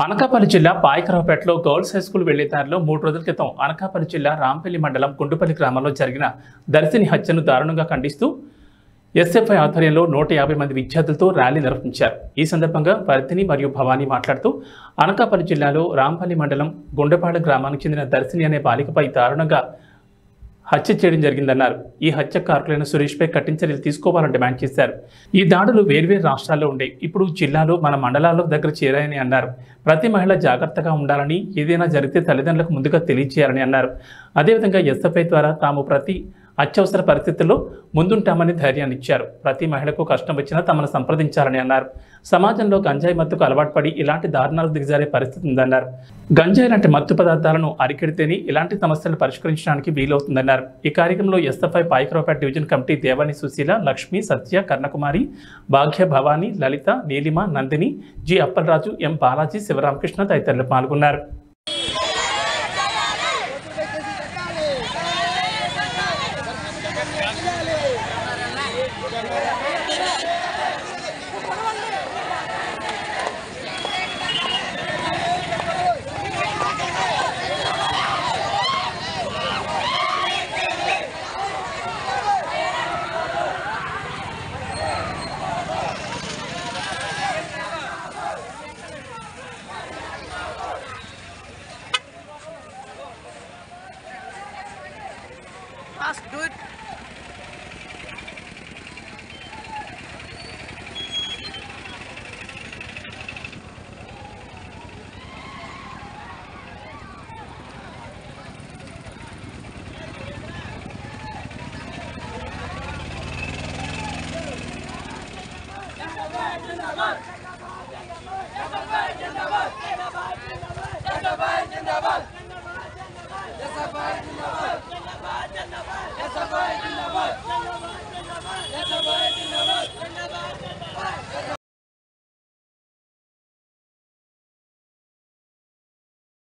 అనకాపల్లి జిల్లా పాయకరావుపేటలో girls high school వెళ్లే దారిలో 3 రోజుల క్రితం అనకాపల్లి జిల్లా రాంపల్లి మండలం గుండుపల్లి గ్రామంలో జరిగిన దర్శిని హత్యను దారుణంగా ఖండిస్తూ ఎస్ఎఫ్ఐ ఆధ్వర్యంలో 150 మంది విద్యార్థులతో ర్యాలీ నిర్వహించారు. ఈ సందర్భంగా వర్ధిని మరియు భవానీ మాట్లాడుతూ అనకాపల్లి జిల్లాలో రాంపల్లి మండలం గుండెపాడ గ్రామానికి చెందిన దర్శిని అనే బాలికపై దారుణంగా హత్య చేయడం జరిగిందన్నారు. ఈ హత్యకారులైన సురేష్పై కఠిన చర్యలు తీసుకోవాలని డిమాండ్ చేశారు. ఈ దాడులు వేర్వేరు రాష్ట్రాల్లో ఉండేవి, ఇప్పుడు జిల్లాలో మన మండలాల్లో దగ్గర చేరాయని అన్నారు. ప్రతి మహిళ జాగ్రత్తగా ఉండాలని, ఏదైనా జరిగితే తల్లిదండ్రులకు ముందుగా తెలియజేయాలని అన్నారు. అదేవిధంగా ఎస్ఎఫ్ఐ ద్వారా తాము ప్రతి అత్యవసర పరిస్థితుల్లో ముందుంటామని ధైర్యాన్ని ఇచ్చారు. ప్రతి మహిళకు కష్టం వచ్చినా తమను సంప్రదించాలని అన్నారు. సమాజంలో గంజాయి మత్తుకు అలవాటు పడి ఇలాంటి దారుణాలకు దిగజారే పరిస్థితి ఉందన్నారు. గంజాయి లాంటి మత్తు పదార్థాలను అరికెడితేనే ఇలాంటి సమస్యలను పరిష్కరించడానికి వీలవుతుందన్నారు. ఈ కార్యక్రమంలో SFI Payakaraopeta division committee Devani Sushila, Lakshmi, Satya, Karnakumari, Bhagya, Bhavani, Lalitha, Neelima, Nandini, G Appalaraju, M Balaji, Sivaramakrishna తదితరులు పాల్గొన్నారు. Fast, do it. Come on.